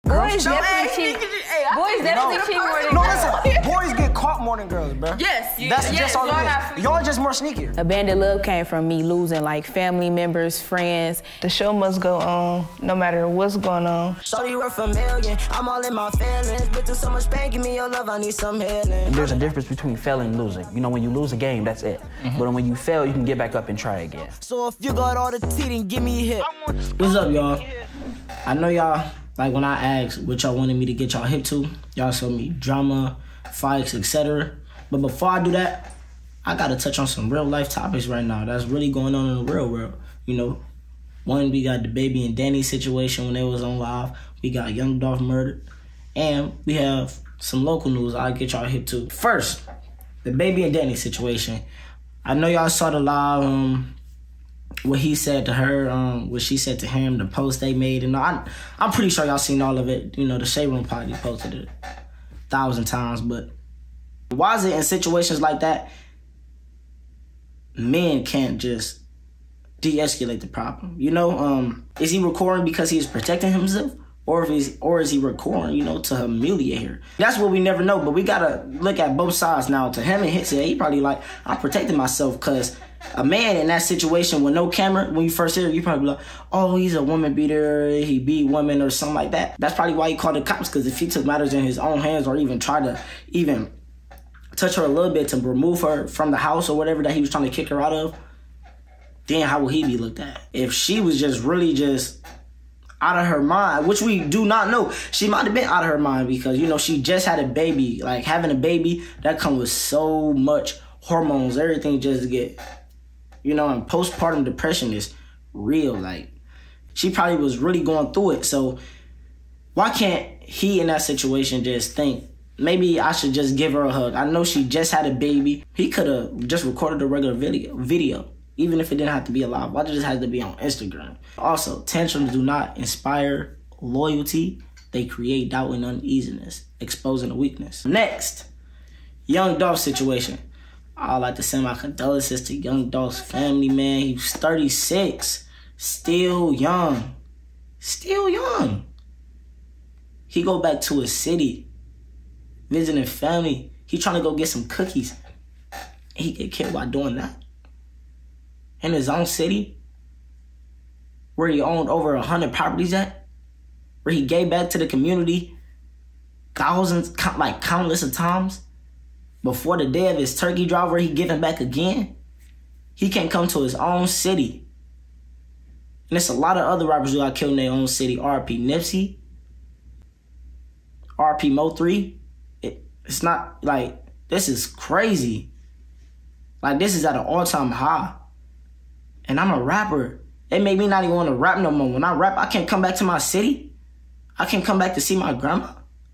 Boys definitely cheat. Boys definitely cheat more than girls. No, listen. Boys get caught more than girls, bro. Yes. That's just all it is. Y'all just more sneakier. Abandoned love came from me losing like family members, friends. The show must go on, no matter what's going on. Shorty worth $1 million, I'm all in my feelings. Been through so much pain, give me your love, I need some healing. There's a difference between failing and losing. You know, when you lose a game, that's it. But when you fail, you can get back up and try again. So if you got all the tea, then give me a hit. What's up, y'all? I know y'all, like when I asked what y'all wanted me to get y'all hip to, y'all showed me drama, fights, etc. But before I do that, I gotta touch on some real life topics right now that's really going on in the real world. You know, one, we got the Baby and Danny situation when they was on live. We got Young Dolph murdered. And we have some local news I'll get y'all hip to. First, the Baby and Danny situation. I know y'all saw the live, what he said to her, what she said to him, the post they made. And I'm pretty sure y'all seen all of it. You know, the Shade Room probably posted it 1,000 times. But why is it in situations like that, men can't just de-escalate the problem? You know, is he recording because he's protecting himself? Or is he recording, you know, to humiliate her? That's what we never know, but we gotta look at both sides now. To him and his head, he probably like, I'm protecting myself, because a man in that situation with no camera, when you first hear it, you probably be like, oh, he's a woman beater, he beat women or something like that. That's probably why he called the cops, because if he took matters in his own hands or even tried to even touch her a little bit to remove her from the house or whatever that he was trying to kick her out of, then how would he be looked at? If she was just really just out of her mind, which we do not know. She might have been out of her mind because, you know, she just had a baby. Like, having a baby, that comes with so much hormones. Everything just get, you know, and postpartum depression is real. Like, she probably was really going through it. So why can't he in that situation just think, maybe I should just give her a hug? I know she just had a baby. He could have just recorded a regular video. Even if it didn't have to be alive. Why did it just have to be on Instagram? Also, tantrums do not inspire loyalty. They create doubt and uneasiness, exposing a weakness. Next, Young Dolph situation. I'd like to send my condolences to Young Dolph's family, man. He's 36, still young. Still young. He go back to his city, visiting family. He trying to go get some cookies. He get killed by doing that. In his own city, where he owned over 100 properties at, where he gave back to the community thousands, like countless of times, before the day of his turkey drive where he giving back again. He can't come to his own city. And there's a lot of other rappers who got killed in their own city. R.P. Nipsey, R.P. Mo3. It's not like, this is crazy. Like, this is at an all-time high. And I'm a rapper. It made me not even want to rap no more. When I rap, I can't come back to my city. I can't come back to see my grandma.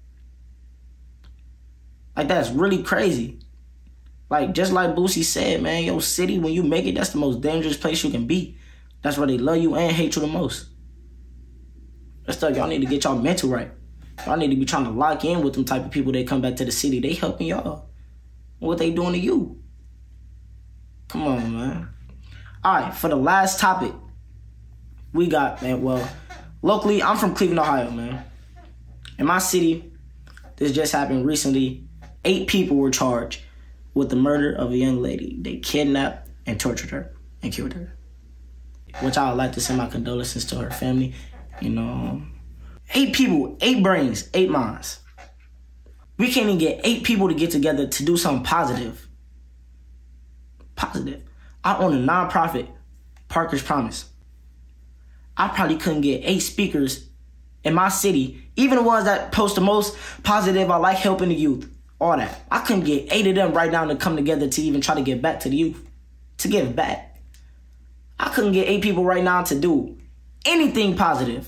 Like, that's really crazy. Like, just like Boosie said, man, your city, when you make it, that's the most dangerous place you can be. That's where they love you and hate you the most. That's stuff y'all need to get y'all mental right. Y'all need to be trying to lock in with them type of people that come back to the city. They helping y'all. What they doing to you? Come on, man. All right, for the last topic, we got, man, well, locally, I'm from Cleveland, Ohio, man. In my city, this just happened recently. 8 people were charged with the murder of a young lady. They kidnapped and tortured her and killed her. Which I would like to send my condolences to her family. You know, 8 people, 8 brains, 8 minds. We can't even get 8 people to get together to do something positive. Positive. I own a nonprofit, Parker's Promise. I probably couldn't get 8 speakers in my city, even the ones that post the most positive, I like helping the youth, all that. I couldn't get 8 of them right now to come together to even try to get back to the youth, to give back. I couldn't get 8 people right now to do anything positive.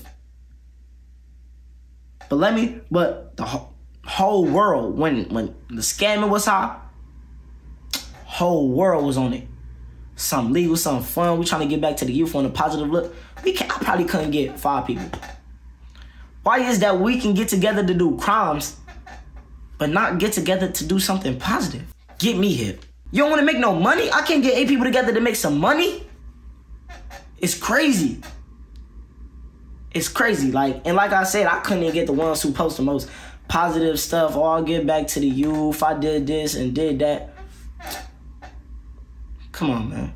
But the whole world, when the scamming was hot, whole world was on it. Something legal, something fun. We trying to get back to the youth on a positive look. I probably couldn't get 5 people. Why is that we can get together to do crimes, but not get together to do something positive? Get me hip. You don't want to make no money? I can't get 8 people together to make some money? It's crazy. it's crazy. Like I said, I couldn't even get the ones who post the most positive stuff. Oh, I'll give back to the youth. I did this and did that. Come on, man.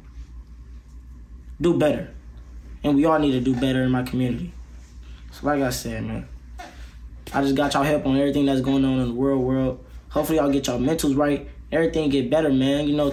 Do better. And we all need to do better in my community. So like I said, man, I just got y'all help on everything that's going on in the world. Hopefully y'all get y'all mentals right. Everything get better, man. You know,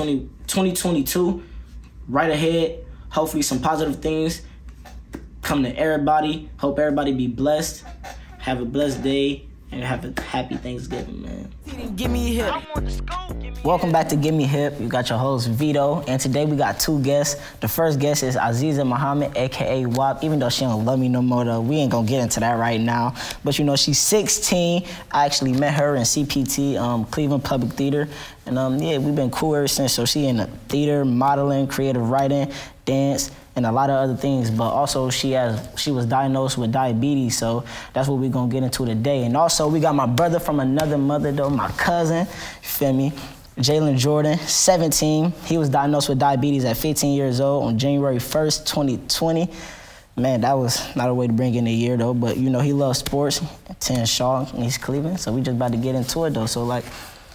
2022, right ahead. Hopefully some positive things come to everybody. Hope everybody be blessed. Have a blessed day. And have a happy Thanksgiving, man. Give me hip. Welcome back to Give Me Hip. You got your host, Vito. And today we got two guests. The first guest is Aziza Muhammad, a.k.a. WAP. Even though she don't love me no more, though, we ain't gonna get into that right now. But, you know, she's 16. I actually met her in CPT, Cleveland Public Theater. And, yeah, we've been cool ever since. So she in the theater, modeling, creative writing, dance, and a lot of other things, but also she was diagnosed with diabetes, so that's what we're gonna get into today. And also we got my brother from another mother though, my cousin, you feel me? Jalen Jordan, 17. He was diagnosed with diabetes at 15 years old on January 1st, 2020. Man, that was not a way to bring in a year though, but you know, he loves sports, attends Shaw in East Cleveland, so we just about to get into it though. So like,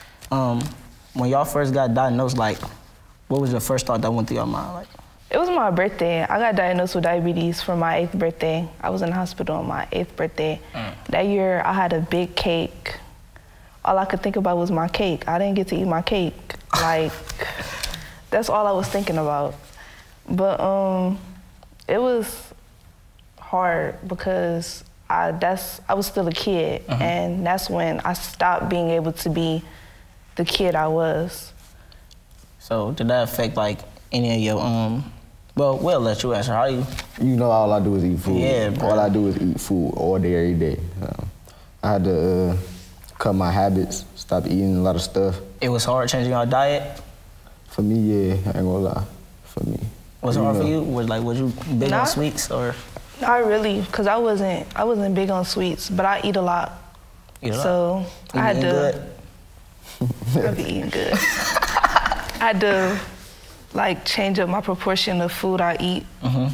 when y'all first got diagnosed, like, what was your first thought that went through your mind? Like, it was my birthday. I got diagnosed with diabetes for my 8th birthday. I was in the hospital on my 8th birthday. That year, I had a big cake. All I could think about was my cake. I didn't get to eat my cake. Like, that's all I was thinking about. But it was hard because I was still a kid, and that's when I stopped being able to be the kid I was. So did that affect like any of your well, we'll let you answer. How you? You know, all I do is eat food. Yeah, bro. All I do is eat food all day, every day. I had to cut my habits, stop eating a lot of stuff. It was hard changing your diet? For me, yeah, I ain't gonna lie. For me. Was it hard for you? Was you big on sweets or? Not really, cause I wasn't big on sweets, but I eat a lot. Eat a lot? So I had to. Good? I be eating good. I had to like change up my proportion of food I eat. Yeah.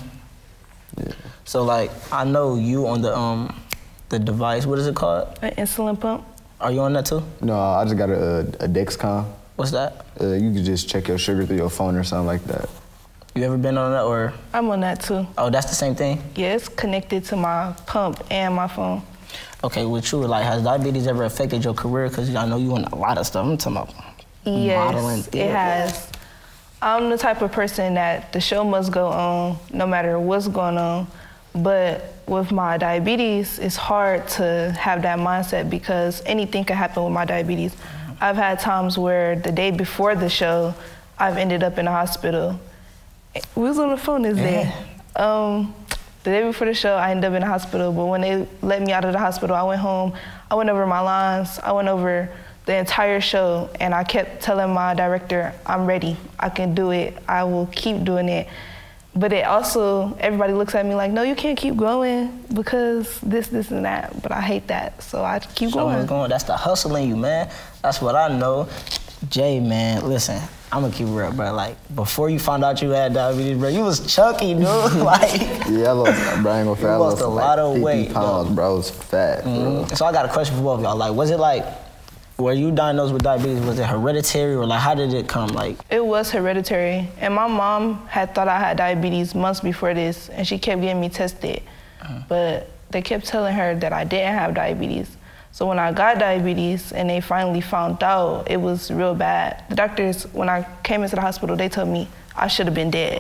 So like, I know you on the device. What is it called? An insulin pump. Are you on that too? No, I just got a Dexcom. What's that? You can just check your sugar through your phone or something like that. You ever been on that or? I'm on that too. Oh, that's the same thing? Yeah, it's connected to my pump and my phone. Okay, with you, like, has diabetes ever affected your career? Because I know you in a lot of stuff. I'm talking about modeling. Yes, it has. I'm the type of person that the show must go on no matter what's going on. But with my diabetes, it's hard to have that mindset because anything can happen with my diabetes. I've had times where the day before the show, I've ended up in the hospital. Who's on the phone is there? The day before the show, I ended up in the hospital, but when they let me out of the hospital, I went home, I went over my lines, I went over the entire show, and I kept telling my director, I'm ready, I can do it, I will keep doing it. But it also, everybody looks at me like, no, you can't keep going because this, and that, but I hate that, so I keep going. That's the hustle in you, man. That's what I know. Jay, man, listen, I'm gonna keep it real, bro. Like, before you found out you had diabetes, bro, you was chunky, dude. Like, yeah, I lost, you lost a lot of weight, 50 pounds, bro. I was fat, bro. So I got a question for both of y'all. Like, was it like, were you diagnosed with diabetes? Was it hereditary, or like, how did it come? Like, it was hereditary, and my mom had thought I had diabetes months before this, and she kept getting me tested, but they kept telling her that I didn't have diabetes. So when I got diabetes and they finally found out, it was real bad. The doctors, when I came into the hospital, they told me I should have been dead.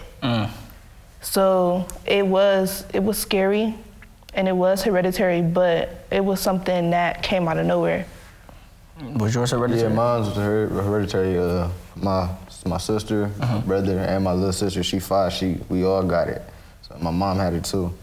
So it was scary and it was hereditary, but it was something that came out of nowhere. Was yours hereditary? Yeah, mine was hereditary. My sister, my brother, and my little sister, she 5, we all got it. So my mom had it too.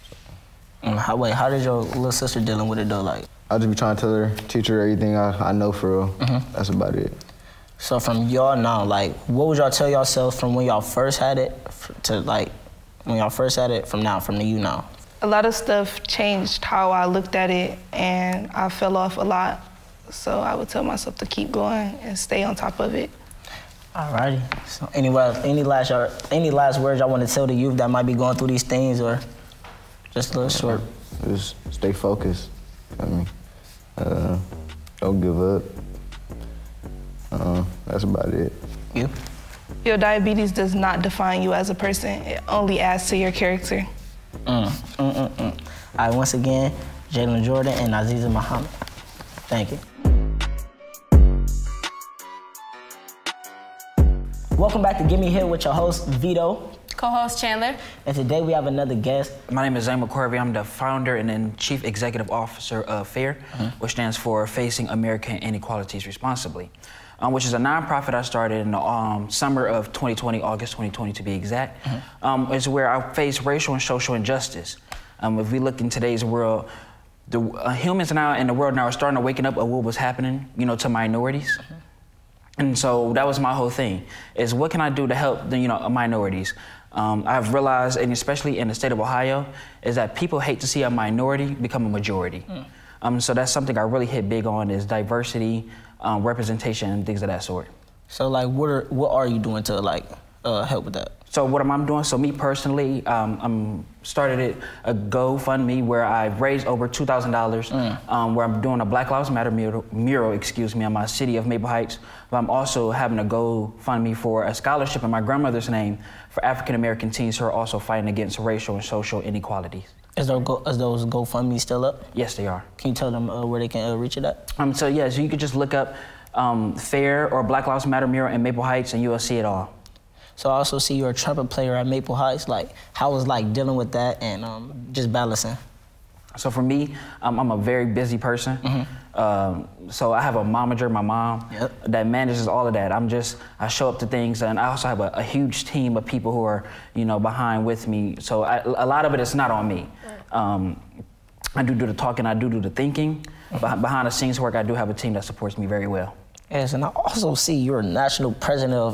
How did your little sister dealing with it though? Like, I just be trying to tell her, teach her everything I know for real. That's about it. So from y'all now, like, what would y'all tell yourself from when y'all first had it to like, when y'all first had it from the you now? A lot of stuff changed how I looked at it, and I fell off a lot. So I would tell myself to keep going and stay on top of it. Alrighty. So any last words y'all want to tell the youth that might be going through these things, or? Just a little short. Just stay focused. I mean, don't give up. That's about it. You? Your diabetes does not define you as a person. It only adds to your character. All right, once again, Jalen Jordan and Aziza Muhammad. Thank you. Welcome back to Give Me Hit with your host, Vito. Co-host Chandler. And today we have another guest. My name is Zane McCorvey. I'm the founder and then chief executive officer of FAIR, which stands for Facing American Inequalities Responsibly, which is a nonprofit I started in the summer of 2020, August 2020 to be exact. It's where I face racial and social injustice. If we look in today's world, the humans now in the world now are starting to waking up at what was happening, you know, to minorities. And so that was my whole thing, is what can I do to help the, minorities? I've realized, and especially in the state of Ohio, is that people hate to see a minority become a majority. So that's something I really hit big on, is diversity, representation, and things of that sort. So like, what are you doing to like help with that? So what am I doing? So me personally, I'm started a GoFundMe where I've raised over $2,000, where I'm doing a Black Lives Matter mural, in my city of Maple Heights. But I'm also having a GoFundMe for a scholarship in my grandmother's name for African-American teens who are also fighting against racial and social inequalities. Is those GoFundMe still up? Yes, they are. Can you tell them where they can reach it at? So you could just look up FAIR or Black Lives Matter mural in Maple Heights and you will see it all. So I also see you're a trumpet player at Maple Heights. Like, how was like dealing with that and just balancing? So for me, I'm a very busy person. So I have a momager, my mom, that manages all of that. I show up to things, and I also have a huge team of people who are, behind with me. So a lot of it is not on me. I do the talking, I do the thinking. Behind the scenes work, I do have a team that supports me very well. Yes, and I also see you're national president of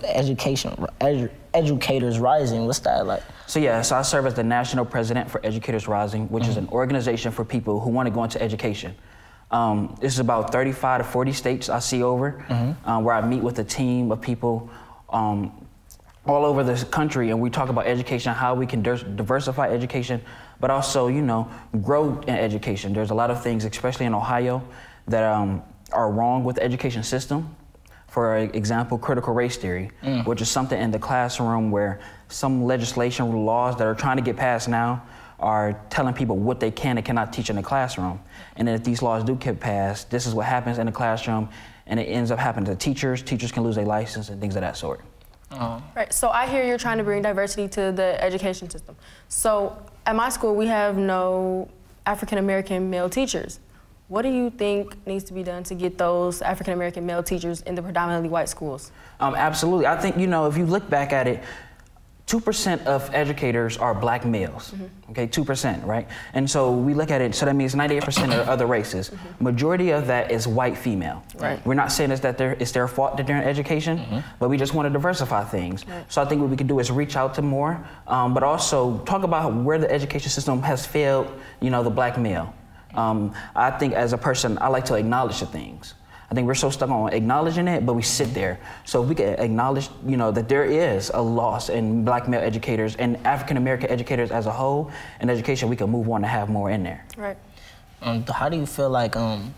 Educators Rising. What's that like? So I serve as the national president for Educators Rising, which is an organization for people who want to go into education. This is about 35 to 40 states I see over, where I meet with a team of people all over this country, and we talk about education, how we can diversify education, but also, grow in education. There's a lot of things, especially in Ohio, that are wrong with the education system. For example, critical race theory, which is something in the classroom where some legislation laws that are trying to get passed now are telling people what they can and cannot teach in the classroom. And then if these laws do get passed, this is what happens in the classroom, and it ends up happening to teachers. Teachers can lose their license and things of that sort. Right, so I hear you're trying to bring diversity to the education system. So at my school, we have no African-American male teachers. What do you think needs to be done to get those African-American male teachers in the predominantly white schools? Absolutely. I think, if you look back at it, 2% of educators are black males, okay, 2%, right? And so we look at it, so that means 98% of other races. Majority of that is white female. Right. We're not saying that it's their fault that they're in education, but we just want to diversify things. Right. So I think what we can do is reach out to more, but also talk about where the education system has failed, the black male. I think as a person, I like to acknowledge the things. I think we're so stuck on acknowledging it, but we sit there. So if we can acknowledge, that there is a loss in black male educators and African-American educators as a whole in education, we can move on to have more in there. Right. How do you feel like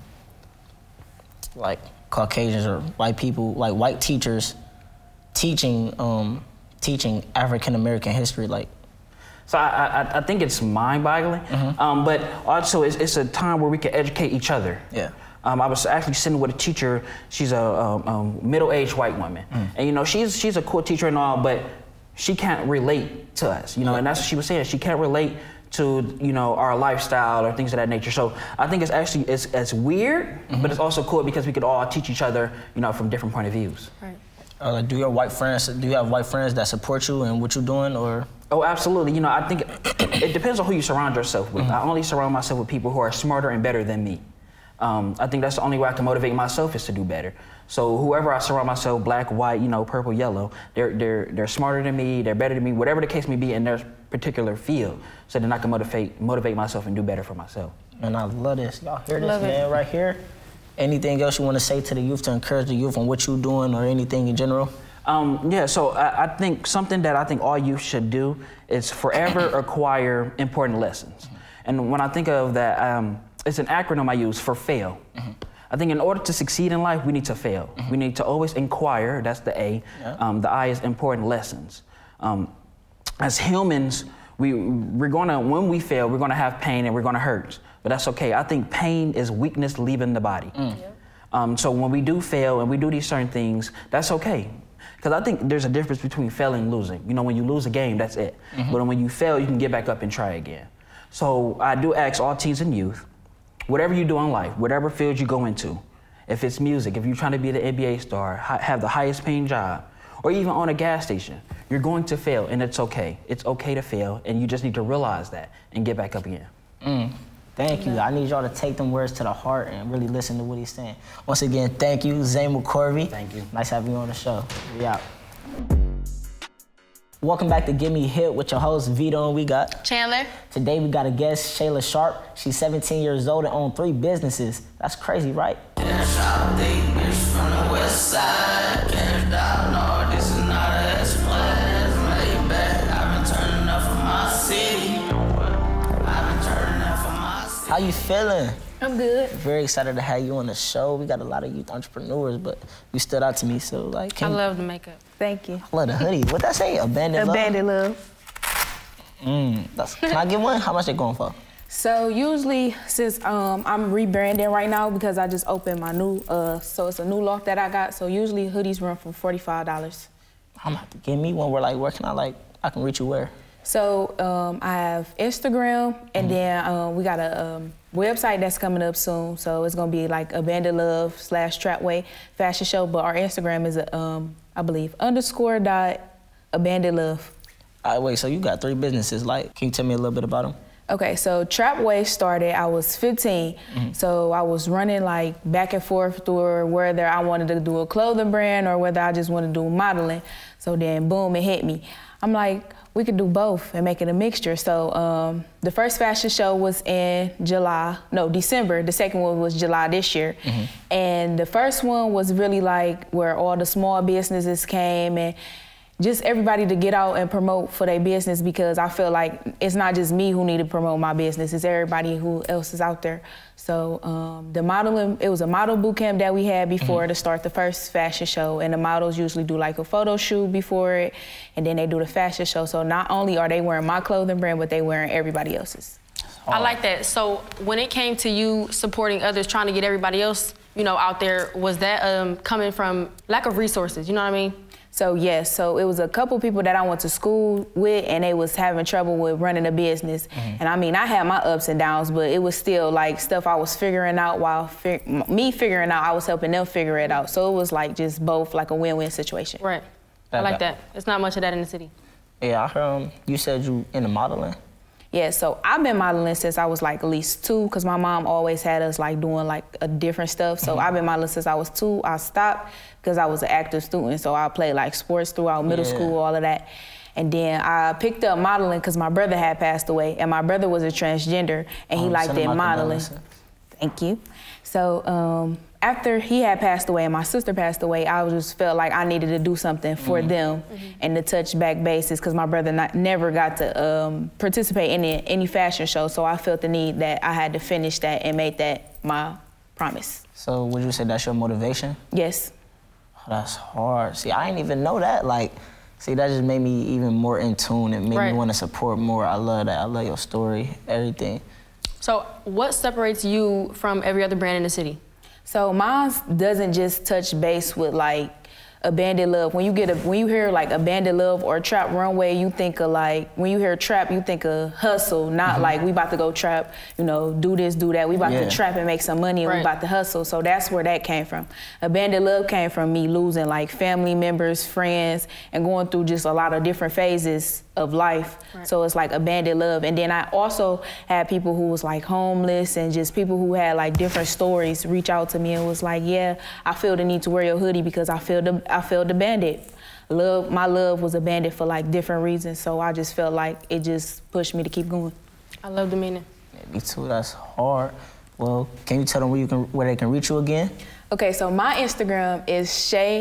Caucasians or white people, like white teachers, teaching African-American history, like? So I think it's mind-boggling, but also it's a time where we can educate each other. Yeah. I was actually sitting with a teacher. She's a middle-aged white woman, and she's a cool teacher and all, but she can't relate to us, and that's what she was saying. She can't relate to our lifestyle or things of that nature. So I think it's actually it's weird, but it's also cool because we could all teach each other, from different point of views. Right. Do you have white friends that support you and what you're doing, or? Oh, absolutely. I think it depends on who you surround yourself with. I only surround myself with people who are smarter and better than me. I think that's the only way I can motivate myself is to do better. So whoever I surround myself, black, white, purple, yellow, they're smarter than me, they're better than me, whatever the case may be in their particular field, so then I can motivate myself and do better for myself. And I love this. Y'all hear this man right here? Anything else you want to say to the youth to encourage the youth on what you're doing or anything in general? So I think something that I think all youth should do is forever acquire important lessons. And when I think of that, it's an acronym I use for fail. I think in order to succeed in life, we need to fail. We need to always inquire, that's the A. The I is important lessons. As humans, we're gonna, when we fail, we're gonna have pain and we're gonna hurt, but that's okay. I think pain is weakness leaving the body. So when we do fail and we do these certain things, that's okay. Because I think there's a difference between failing and losing. You know, when you lose a game, that's it. But when you fail, you can get back up and try again. So I do ask all teens and youth, whatever you do in life, whatever field you go into, if it's music, if you're trying to be the NBA star, have the highest paying job, or even own a gas station, you're going to fail, and it's okay. It's okay to fail, and you just need to realize that and get back up again. Thank you. I need y'all to take them words to the heart and really listen to what he's saying. Once again, thank you, Zane McCorvey. Thank you. Nice having you on the show. We out. Welcome back to Give Me Hip with your host, Vito, and we got Chandler. Today we got a guest, Shayla Sharp. She's 17 years old and owns 3 businesses. That's crazy, right? How you feeling? I'm good. Very excited to have you on the show. We got a lot of youth entrepreneurs, but you stood out to me, so like. I love the makeup. Thank you. I love the hoodie. What that say? Abandoned love? Abandoned love. Can I get one? How much they going for? So usually, since I'm rebranding right now because I just opened my new, so it's a new loft that I got. So usually hoodies run for $45. I'm gonna have to get me one where can I can reach you where? So I have Instagram, and then we got a website that's coming up soon. So it's gonna be like Abandoned Love / Trapway Fashion Show, but our Instagram is I believe _.abandoned love. All right, wait, so you got 3 businesses. Like, can you tell me a little bit about them? Okay, so Trapway started, I was 15. So I was running like back and forth through whether I wanted to do a clothing brand or whether I just wanted to do modeling. So then boom, it hit me. I'm like, we could do both and make it a mixture. So the first fashion show was in December. The second one was July this year. And the first one was really like where all the small businesses came and just everybody to get out and promote for their business, because I feel like it's not just me who need to promote my business, it's everybody who else is out there. So the modeling, it was a model boot camp that we had before to start the first fashion show, and the models usually do like a photo shoot before it, and then they do the fashion show. So not only are they wearing my clothing brand, but they wearing everybody else's. I like that. So when it came to you supporting others, trying to get everybody else, out there, was that coming from lack of resources, you know what I mean? So yes, so it was a couple people that I went to school with, and they was having trouble with running a business. And I mean, I had my ups and downs, but it was still like stuff I was figuring out while me figuring out, I was helping them figure it out. So it was like just both like a win-win situation. Right. I like that. It's not much of that in the city. Yeah, I heard you said you into modeling. Yeah, so I've been modeling since I was like at least 2, because my mom always had us like doing like a different stuff. So I've been modeling since I was 2. I stopped because I was an active student, so I played like sports throughout middle school, all of that. And then I picked up modeling because my brother had passed away, and my brother was a transgender, and he liked it modeling. Thank you. So after he had passed away and my sister passed away, I just felt like I needed to do something for them and to touch back bases, because my brother never got to participate in any fashion show. So I felt the need that I had to finish that and make that my promise. So would you say that's your motivation? Yes. Oh, that's hard. See, I didn't even know that. Like, see, that just made me even more in tune and made me want to support more. I love that. I love your story, everything. So what separates you from every other brand in the city? So mine doesn't just touch base with like Abandoned Love. When you hear like Abandoned Love or Trap Runway, you think of like, when you hear trap, you think of hustle, not like we about to go trap, do this, do that. We about to trap and make some money, and we about to hustle. So that's where that came from. Abandoned Love came from me losing like family members, friends, and going through just a lot of different phases of life. So it's like Abandoned Love. And then I also had people who was like homeless and just people who had like different stories reach out to me and was like, yeah, I feel the need to wear your hoodie because I felt abandoned. My love was abandoned for like different reasons. So I just felt like it just pushed me to keep going. I love the meaning. Yeah, me too, that's hard. Well, can you tell them where they can reach you again? Okay, so my Instagram is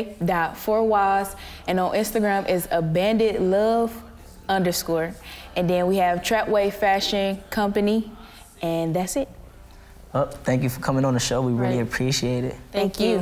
shay.4ys, and on Instagram is abandonedlove_. And then we have Trapway Fashion Company, and that's it. Well, thank you for coming on the show. We really appreciate it. Thank you.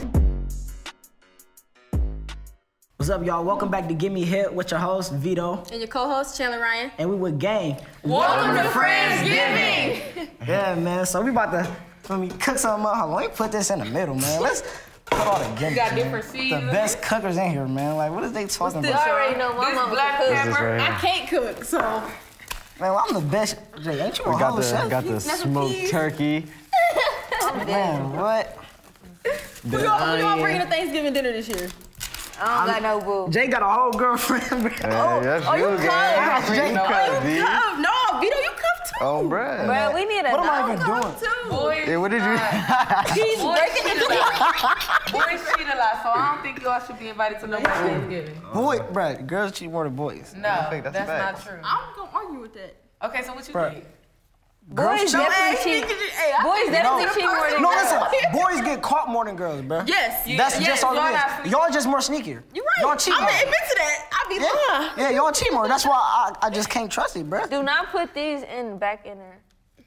What's up, y'all? Welcome back to Give Me Hit with your host, Vito. And your co-host, Chandler Ryan. And we with Gang. Welcome to Friendsgiving! Yeah, man. So we about to cook something up. Hold on, let me put this in the middle, man. Let's put all the gimmicks. You got different seasons. The best cookers in here, man. Like, what is they talking about? I already know my mama black pepper. I can't cook, so. Man, well, I'm the best. Jay, ain't you a whole chef? Got the smoked turkey. Man, what? Who y'all bringing to Thanksgiving dinner this year? I don't got no boo. Jay got a whole girlfriend, bro. Hey, that's you, you gang. Jay, You cuff, D. No, Vito, you cuffed too. Oh, bruh. Bro, we need a What am I even doing? Boys, Yeah, what did you? He's breaking the boys cheat a lot, so I don't think y'all should be invited to nobody's Thanksgiving. Boy, bro, girls cheat more than boys. No, think that's that's not facts. true. I'm gonna argue with that. Okay, so what you Bruh. think? Girls cheat? Boys definitely cheat more than No, girls. listen, boys get caught more than girls, bro. Yes. That's just all y'all it not- is. Y'all just more sneakier. You're right. Y'all cheat I'm more. gonna admit to that. I be lying. Yeah, y'all cheat more. That's why I just can't trust it, bro. Do not put these back in there.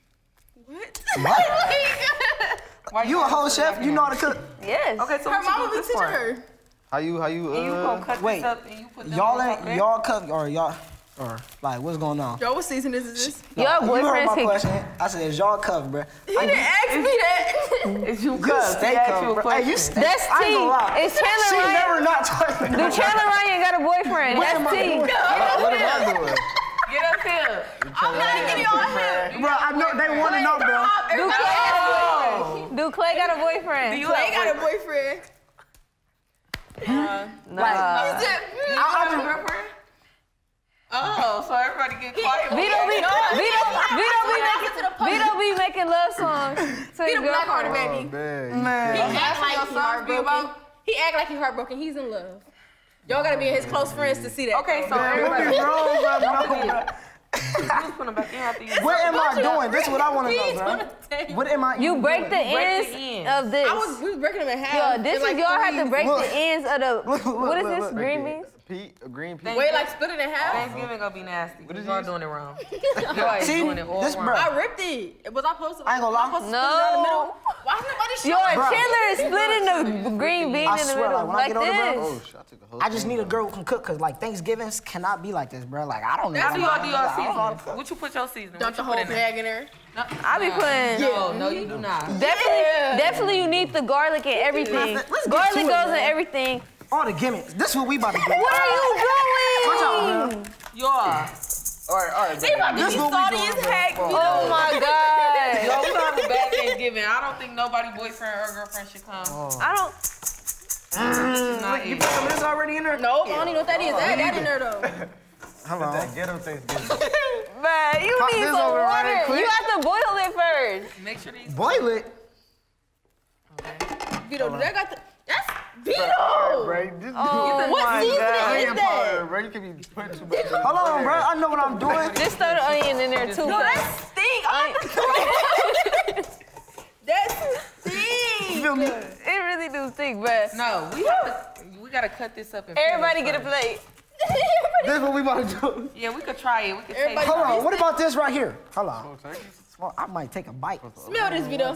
What? You a whole chef? You know how to cook? Yes. Okay, so Her what you mama do be this teaching for? her. How you And you gonna cut wait. this up and you put them Y'all on ain't something? y'all cook or y'all or like what's going on? Yo, what season is this? Your You heard boyfriend's my kick. question. I said, is y'all cook, bro? He didn't ask me that. It's you You cuff. stay They ask cook, you a bro. Hey, you question. stay. That's I ain't T. gonna lie. It's Chandler She Ryan. never not talking. Do Chandler Ryan got a boyfriend? What am That's I T. doing? What am I doing? Get up here. I'm not getting on him. Bro, I know they want to know, bro. Do Clay got a boyfriend? Do you Clay have got a boyfriend. Nah. I just, Oh, so everybody get quiet. Vito be making love songs to his He the black hearted girlfriend. baby. man. He act like he heartbroken. He act like he heartbroken. He's in love. Y'all gotta be his close friends to see that. Okay, so What everybody. is wrong, bro? No, bro. You just put them back in after you. What am I doing? This is what I want to know, bro. What am I You even break the doing? ends ends. of this. We was breaking them in half. Yo, this It's is like y'all have to break Look. the ends of the. What is this? look. Green beans? Green pea. Wait, like split it in half? Thanksgiving gonna be nasty. What is Y'all this? doing it wrong. Y'all See, doing it all this wrong. bro. I ripped it. Was I supposed to? I ain't gonna lie. Was I supposed to split it down the No. middle? Why is nobody Yo, showing? Bro. Chandler is splitting the green bean I in the swear, middle like, when I like get older, bro, this. Oh, shit, I took a whole I just thing need a off. girl who can cook, cause like Thanksgivings cannot be like this, bro. Like I don't know. That's what y'all do y'all I don't know how to seasoning. cook. What you put your seasoning? Dump What the you whole put in there? bag in there. I be putting. No, you do not. Definitely you need the garlic and everything. Let's get Garlic to it, goes in man. everything. All the gimmicks. This is what we about to do. What are you Watch out, doing? bro. Y'all. All right, They about to This be what we salty doing, as bro. heck. Oh my god. Yo, we gonna have a bad Thanksgiving. I don't think nobody boyfriend or girlfriend should come. I don't. Not You it. put some of this already in there? No, I don't even know what that is. That in there though. Hold on. Man, you Pop need this some over right water. quick. You have to boil it first. Make sure these. Boil it. Vito, do that got the? That's Vito. Oh What my seasoning god. is that? Bro, you can be putting too much. Hold on, bro. I know what I'm doing. Just throw the onion in there too. No, that stink. That stink. You feel me? It really do stink, but No, we gotta cut this up and. everybody get a plate. This is what we about to do. Yeah, we could try it. We could Everybody- taste Hold it. on. What about this right here? Hold on. Well, I might take a bite. Smell this, Vito.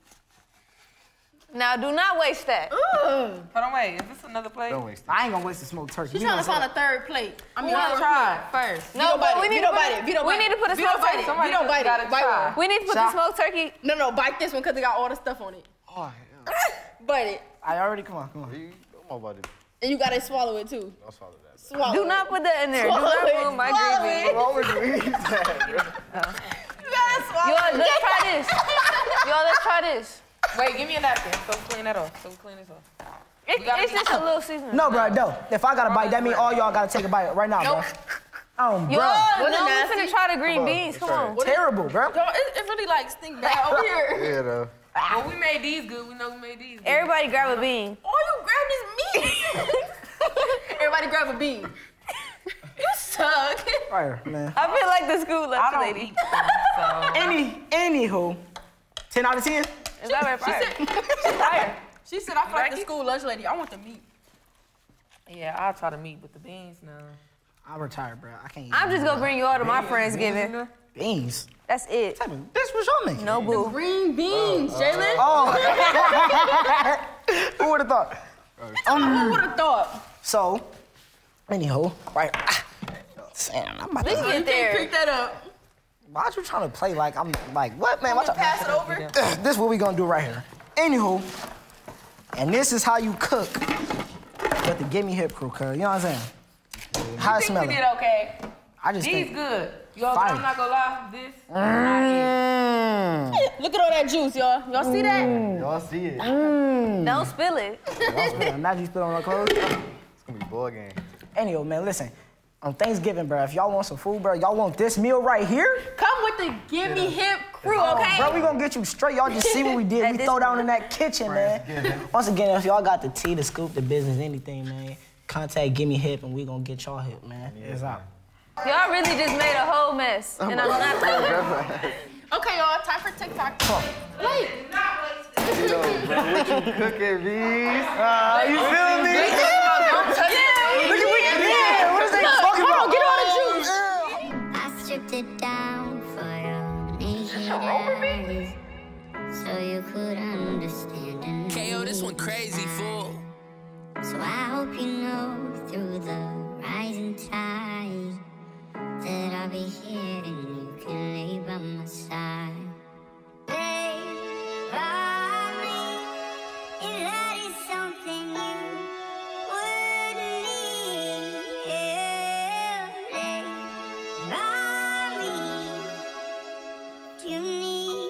Now do not waste that. Hold on, wait. Is this another plate? Don't waste it. I ain't gonna waste the smoked turkey. She's You trying to know find a third plate. I mean, Let's a try first. No, but we need to Vito put bite it. Vito we bite need to put a Vito smoked bite turkey. it. Somebody Vito just bite gotta it. Bite try. one. We need to put the smoked turkey. No, bite this one because it got all the stuff on it. Oh, hell. Bite it. I already come on. I'm about to. And you gotta swallow it too. I'll swallow that. Swallow Do it. not put that in there. Do Swallow not it. ruin my Swallow green beans. it. What would you eat that, bro? Y'all, let's try this. Y'all, let's try this. Wait, give me a napkin so we clean that off. So we clean this off. It's just a little seasoning. No, bro, no. If I got a bite, that means all y'all gotta take a bite right now, bro. Oh, Yo, bro. no, we finna try the green beans. Come on. Terrible, bro. Yo, it really like stink bad over here. Yeah, though. Well, we made these good. We know we made these good. Everybody grab a bean. All you grabbed is meat. Everybody grab a bean. You suck. Right, man. I feel like the school I lunch don't lady. eat them, so. Anywho, 10 out of 10? Is that right? Fire. She said, I feel like the school lunch lady. I want the meat. Yeah, I'll try to meat with the beans now. I'm retired, bro. I can't eat. I'm just gonna bring you all to my Friendsgiving. Beans. That's it. What type of bitch was y'all making? No boo. Green beans, Jalen. Oh. Who would have thought? Who would have thought? So, anyhow, right. Sam, I'm about We to can get there. Pick that up. Why you trying to play like I'm like what, man? Watch out. Pass it over. This is what we gonna do right here. Anywho, and this is how you cook with the Gimme Hip crew, cuz. You know what I'm saying? How it smell? We did okay. I just These think good. Y'all, fire. I'm not gonna lie. This. Look at all that juice, y'all. Y'all see that? Y'all see it. Don't spill it. Imagine you spit on our clothes. It's gonna be ball game. Anyway, man, listen. On Thanksgiving, bro, if y'all want some food, bro, y'all want this meal right here? Come with the Gimme Hip crew, okay? Bro, we gonna get you straight. Y'all just see what we did. We throw down in that kitchen, man. Once again, if y'all got the tea, the scoop, the business, anything, man, contact Gimme Hip and we gonna get y'all hip, man. It's out. Y'all really just made a whole mess. And I'm not Okay, y'all, time for TikTok. Wait. What you cooking, V's? You feel me? Look at what what is they talking about? Get all the juice. I stripped it down for your naked eyes, so you could understand and KO, this one crazy, fool. So I hope you know through the rising tide that I'll be here and you can lay by my side. Lay by me, and that is something you would need. Lay by me, you need.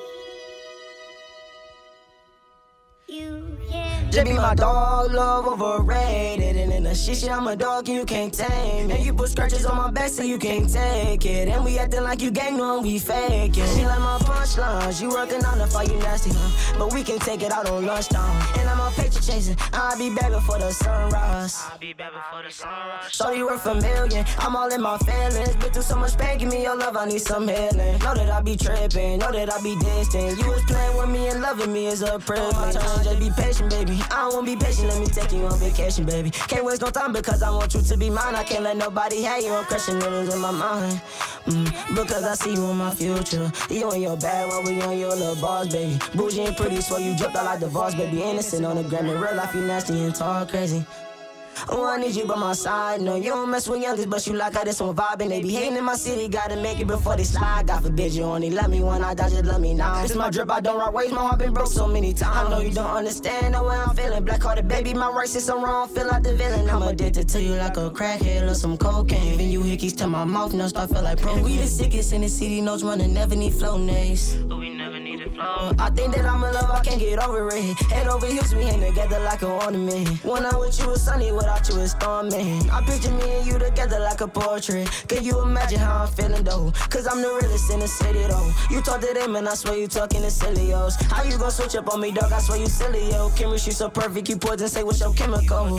You can. Just be my dog, love overrated. And in the shit, I'm a dog, you can't tame it. And you put scratches on my back so you can't take it. And we acting like you gang on, we fake it. She like my punchlines, you working on the fire, you nasty, huh? But we can take it out on lunchtime. And I'm on picture chasing, I'll be back before the sunrise. I'll be back before the sunrise. So you worth a million, I'm all in my feelings. Been through so much pain, give me your love, I need some healing. Know that I be tripping, know that I be distant. You was playing with me and loving me is a privilege. Just be patient, baby. I don't wanna be patient, let me take you on vacation, baby. Can't waste no time because I want you to be mine. I can't let nobody have you, I'm crushing noodles in my mind. Because I see you in my future. You in your bag while we on your little boss, baby. Bougie and pretty, so you dripped out like the boss, baby. Innocent on the gram, in real life you nasty and talk crazy. Oh, I need you by my side. No, you don't mess with youngest, but you like how this one vibing. They be hating in my city, gotta make it before they slide. God forbid you only love me when I die, just love me now. This my drip, I don't rock waves, my heart been broke so many times. I know you don't understand the way I'm feeling. Black-hearted baby, my rights is so wrong, feel like the villain. I'm addicted to you like a crackhead or some cocaine. Giving you hickeys to my mouth, no start feel like pro. We the sickest in the city, notes running, never need flow nays. But we never needed flow. I think that I'm in love, I can't get over it. Head over heels, we hang together like a ornament. When I'm with you, it's sunny, without you, it's storming. I picture me and you together like a portrait. Can you imagine how I'm feeling though? Cause I'm the realest in the city though. You talk to them and I swear you talking to silly yo's. How you gon' switch up on me, dog? I swear you silly, yo. Chemistry so perfect, you poison, say what's your chemical? Oh,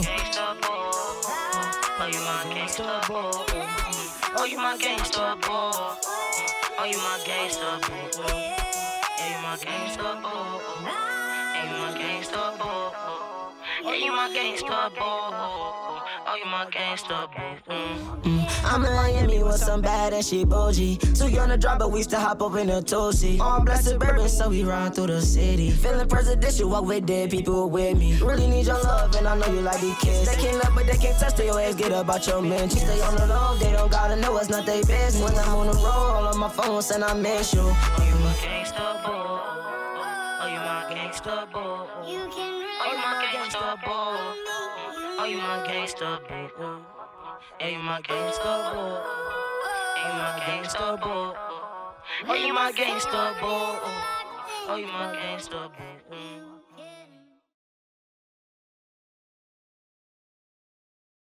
you my gangsta boy. Oh, you my gangsta boy. Oh, you my gangsta boy. Yeah, you my gangsta boy. Yeah, you my gangsta boy. Yeah, you my gangsta boy. Oh, you my gangsta boy. I'm in Miami with some bad and shit bougie. Too young to drive, but we still hop up in the two-seat. On blessed bourbon, so we ride through the city. Feeling presidential, walk with dead people with me. Really need your love, and I know you like these kids. They can't love, but they can't touch your ass, get up out your man. You stay on the low, they don't gotta know it's not their business. When I'm on the road, all on my phone, and I miss you. Oh, you my gangsta boy. Oh, you my gangsta boy. Oh, you my gangsta boy. Oh, you my gangsta boy. Yeah, you my gangsta boy. Yeah, you my gangsta boy. Oh, you my gangsta boy. Oh, you my gangsta boy.